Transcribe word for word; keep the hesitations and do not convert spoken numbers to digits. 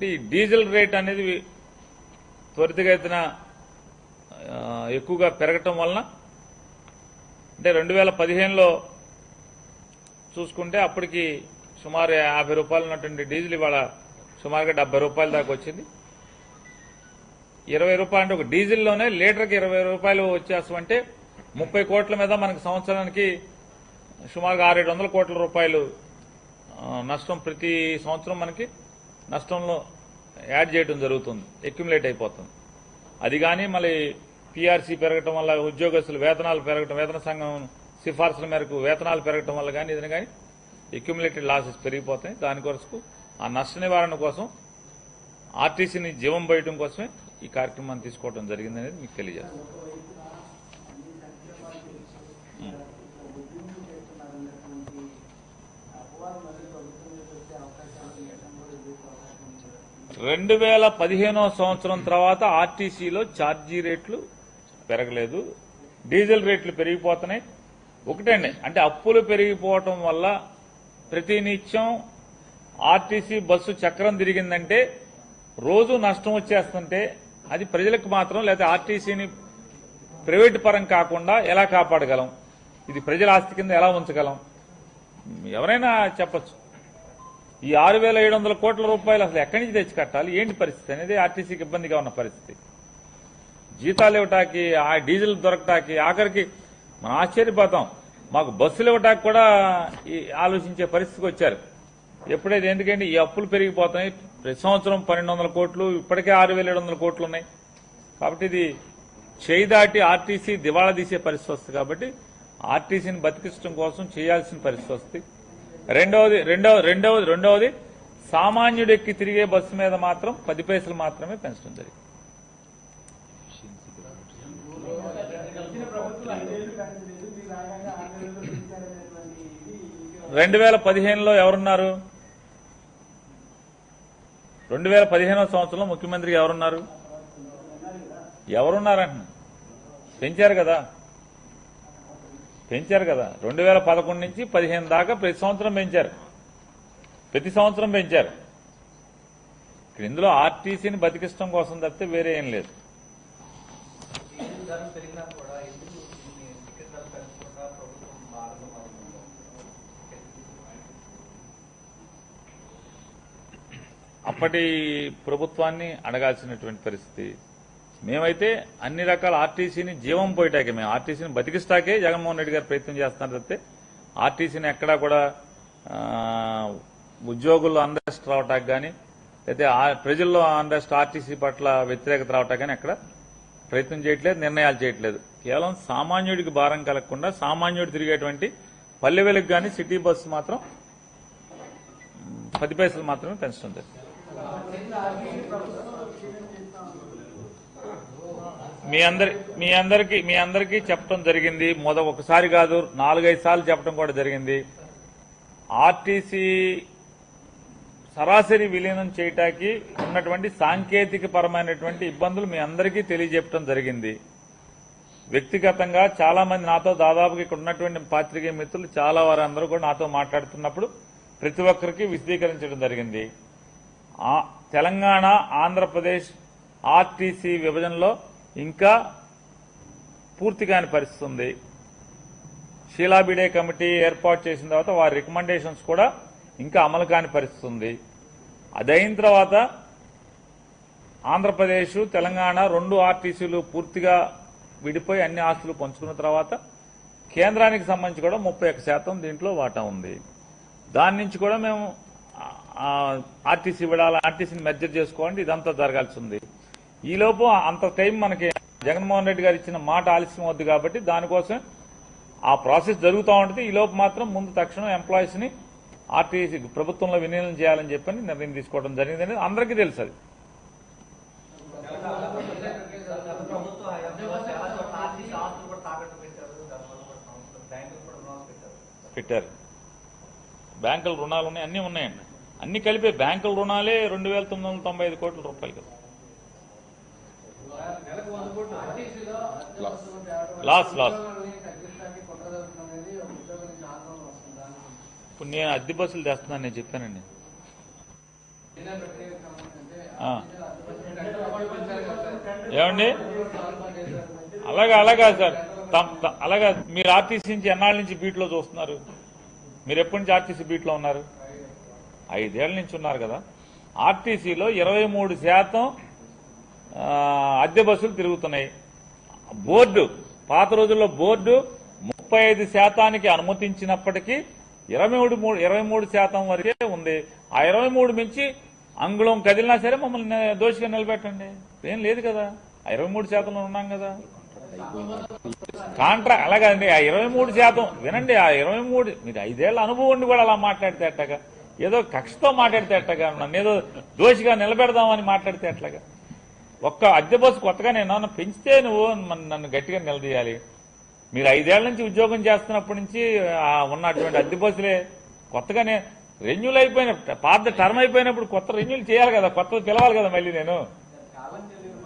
కాబట్టి diesel rate అనేది త్వరితగతిన ఎక్కువగా పెరగటం వలన అంటే రెండు వేల పదిహేనులో చూసుకుంటే అప్పటికి సుమారు యాభై రూపాయలు ఉన్నటువంటి డీజిల్ ఇవాళ సుమారుగా డెబ్బై రూపాయల దాకా వచ్చింది. ఇరవై రూపాయలు అంటే ఒక డీజిల్లోనే లీటర్కి ఇరవై రూపాయలు వచ్చేస్తామంటే ముప్పై కోట్ల మీద మనకు సంవత్సరానికి సుమారుగా ఆరేడు వందల కోట్ల రూపాయలు నష్టం ప్రతి సంవత్సరం మనకి నష్టంలో యాడ్ చేయడం జరుగుతుంది, అక్యుములేట్ అయిపోతుంది. అది కానీ మళ్ళీ పీఆర్సీ పెరగటం వల్ల ఉద్యోగస్తులు వేతనాలు పెరగటం, వేతన సంఘం సిఫార్సుల మేరకు వేతనాలు పెరగటం వల్ల కానీ ఇది కానీ అక్యుములేటెడ్ లాసెస్ పెరిగిపోతాయి. దానికోసం ఆ నష్ట నివారణ కోసం ఆర్టీసీని జీవం పోయటం కోసమే ఈ కార్యక్రమాన్ని తీసుకోవడం జరిగిందనేది మీకు తెలియజేస్తాను. రెండు వేల పదిహేనవ సంవత్సరం తర్వాత ఆర్టీసీలో ఛార్జీ రేట్లు పెరగలేదు, డీజిల్ రేట్లు పెరిగిపోతున్నాయి. ఒకటండి, అంటే అప్పులు పెరిగిపోవటం వల్ల ప్రతినిత్యం ఆర్టీసీ బస్సు చక్రం తిరిగిందంటే రోజు నష్టం వచ్చేస్తుంటే అది ప్రజలకు మాత్రం లేదా ఆర్టీసీని ప్రైవేటు పరం కాకుండా ఎలా కాపాడగలం, ఇది ప్రజల ఆస్తి కింద ఎలా ఉంచగలం, ఎవరైనా చెప్పచ్చు. ఈ ఆరు వేల ఏడు వందల కోట్ల రూపాయలు అసలు ఎక్కడి నుంచి తెచ్చి కట్టాలి, ఏంటి పరిస్థితి అనేది ఆర్టీసీకి ఇబ్బందిగా ఉన్న పరిస్థితి. జీతాలు ఇవ్వటానికి, ఆ డీజిల్ దొరకటానికి, ఆఖరికి మనం ఆశ్చర్యపోతాం, మాకు బస్సులు ఇవ్వటానికి కూడా ఆలోచించే పరిస్థితికి వచ్చారు. ఎప్పుడైతే ఎందుకంటే ఈ అప్పులు పెరిగిపోతున్నాయి, ప్రతి సంవత్సరం పన్నెండు వందల కోట్లు, ఇప్పటికే ఆరు వేల ఏడు వందల కోట్లు ఉన్నాయి. కాబట్టి ఇది చేయి దాటి ఆర్టీసీ దివాళా తీసే పరిస్థితి వస్తుంది. కాబట్టి ఆర్టీసీని బతికించడం కోసం చేయాల్సిన పరిస్థితి వస్తుంది. రెండవది రెండవ రెండవది రెండవది సామాన్యుడు ఎక్కి తిరిగే బస్సు మీద మాత్రం పది పైసలు మాత్రమే పెంచడం జరిగింది. రెండు వేల పదిహేనులో ఎవరున్నారు? రెండు వేల పదిహేనవ సంవత్సరంలో ముఖ్యమంత్రి ఎవరున్నారు? ఎవరున్నారంటున్నా? పెంచారు కదా, పెంచారు కదా. రెండు వేల పదకొండు నుంచి పదిహేను దాకా ప్రతి సంవత్సరం పెంచారు, ప్రతి సంవత్సరం పెంచారు. ఇక్కడ ఇందులో ఆర్టీసీని బతికించడం కోసం తప్పితే వేరే ఏం లేదు. అప్పటి ప్రభుత్వాన్ని అడగాల్సినటువంటి పరిస్థితి. మేమైతే అన్ని రకాల ఆర్టీసీని జీవం పోయటాకే, మేము ఆర్టీసీని బతికిస్తాకే జగన్మోహన్ రెడ్డి గారు ప్రయత్నం చేస్తున్నారు తప్పితే ఆర్టీసీని ఎక్కడా కూడా ఉద్యోగుల్లో అన్రెస్ట్ రావటానికి కానీ అయితే ప్రజల్లో అన్రెస్ట్ ఆర్టీసీ పట్ల వ్యతిరేకత రావటానికి కానీ ఎక్కడ ప్రయత్నం చేయట్లేదు, నిర్ణయాలు చేయట్లేదు. కేవలం సామాన్యుడికి భారం కలగకుండా సామాన్యుడు తిరిగేటువంటి పల్లె వెలుగు కానీ సిటీ బస్సు మాత్రం పది పైసలు మాత్రమే పెంచడం జరిగింది. మీ అందరి మీ అందరికీ మీ అందరికీ చెప్పడం జరిగింది. మొద ఒకసారి కాదు నాలుగైదు సార్లు చెప్పడం కూడా జరిగింది. ఆర్టీసీ సరాసరి విలీనం చేయటానికి ఉన్నటువంటి సాంకేతిక పరమైనటువంటి ఇబ్బందులు మీ అందరికీ తెలియజెప్పడం జరిగింది. వ్యక్తిగతంగా చాలా మంది నాతో దాదాపుగా ఇక్కడ ఉన్నటువంటి పాత్రికేయ మిత్రులు చాలా వారు అందరూ కూడా నాతో మాట్లాడుతున్నప్పుడు ప్రతి ఒక్కరికి విశదీకరించడం జరిగింది. తెలంగాణ ఆంధ్రప్రదేశ్ ఆర్టీసీ విభజనలో ఇంకా పూర్తి కాని పరిస్థితి ఉంది. షీలాబిడే కమిటీ ఏర్పాటు చేసిన తర్వాత వారి రికమెండేషన్స్ కూడా ఇంకా అమలు కాని పరిస్థితి ఉంది. అదైన తర్వాత ఆంధ్రప్రదేశ్ తెలంగాణ రెండు ఆర్టీసీలు పూర్తిగా విడిపోయి అన్ని ఆస్తులు పంచుకున్న తర్వాత కేంద్రానికి సంబంధించి కూడా ముప్పై ఒక్క శాతం దీంట్లో వాటా ఉంది. దాని నుంచి కూడా మేము ఆర్టీసీ విడాలి, ఆర్టీసీని మెర్జర్ చేసుకోవాలంటే ఇదంతా జరగాల్సి ఉంది. ఈలోపు అంత టైం మనకి జగన్మోహన్ రెడ్డి గారు ఇచ్చిన మాట ఆలస్యం అవుద్ది కాబట్టి దానికోసం ఆ ప్రాసెస్ జరుగుతూ ఉంటుంది. ఈలోపు మాత్రం ముందు తక్షణం ఎంప్లాయీస్ ని ఆర్టీసీ ప్రభుత్వంలో విలీనం చేయాలని చెప్పని నిర్ణయం తీసుకోవడం జరిగింది అనేది అందరికీ తెలుసు. అది పెట్టారు. బ్యాంకుల రుణాలు ఉన్నాయి, అన్ని ఉన్నాయండి. అన్ని కలిపే బ్యాంకుల రుణాలే రెండు వేల తొమ్మిది వందల తొంభై ఐదు కోట్ల రూపాయలు కదా. లాస్ లాస్ ఇప్పుడు నేను అద్దె బస్సులు తెస్తున్నాను, నేను చెప్పానండి. ఏమండి అలాగా అలాగా సార్ అలాగా మీరు ఆర్టీసీ నుంచి ఎన్నాళ్ళ నుంచి బీట్లో చూస్తున్నారు? మీరు ఎప్పటి నుంచి ఆర్టీసీ బీట్లో ఉన్నారు? ఐదేళ్ల నుంచి ఉన్నారు కదా. ఆర్టీసీలో ఇరవై మూడు శాతం అద్దె బస్సులు తిరుగుతున్నాయి. బోర్డు పాత రోజుల్లో బోర్డు ముప్పై ఐదు శాతానికి అనుమతించినప్పటికీ ఇరవై మూడు ఇరవై మూడు శాతం వరకే ఉంది. ఆ ఇరవై మూడు మించి అంగుళం కదిలినా సరే మమ్మల్ని దోషిగా నిలబెట్టండి, ఏం లేదు కదా. ఆ ఇరవై మూడు శాతంలో ఉన్నాం కదా. కాంట్రాక్ట్ అలాగండి. ఆ ఇరవై మూడు శాతం వినండి. ఆ ఇరవై మూడు మీరు ఐదేళ్ల అనుభవం ఉండి కూడా అలా మాట్లాడితే ఎట్టగా, ఏదో కక్షతో మాట్లాడితే ఎట్టగా, నన్ను ఏదో దోషిగా నిలబెడదామని మాట్లాడితే ఎట్లాగా. ఒక్క అద్దె బస్సు కొత్తగా నేను పెంచితే నువ్వు నన్ను గట్టిగా నిలదీయాలి. మీరు ఐదేళ్ల నుంచి ఉద్యోగం చేస్తున్నప్పటి నుంచి ఉన్నటువంటి అద్దె బస్సులే కొత్తగానే రెన్యూల్ అయిపోయిన పాత టర్మ్ అయిపోయినప్పుడు కొత్త రెన్యూల్ చేయాలి కదా, కొత్త పిలవాలి కదా మళ్ళీ నేను.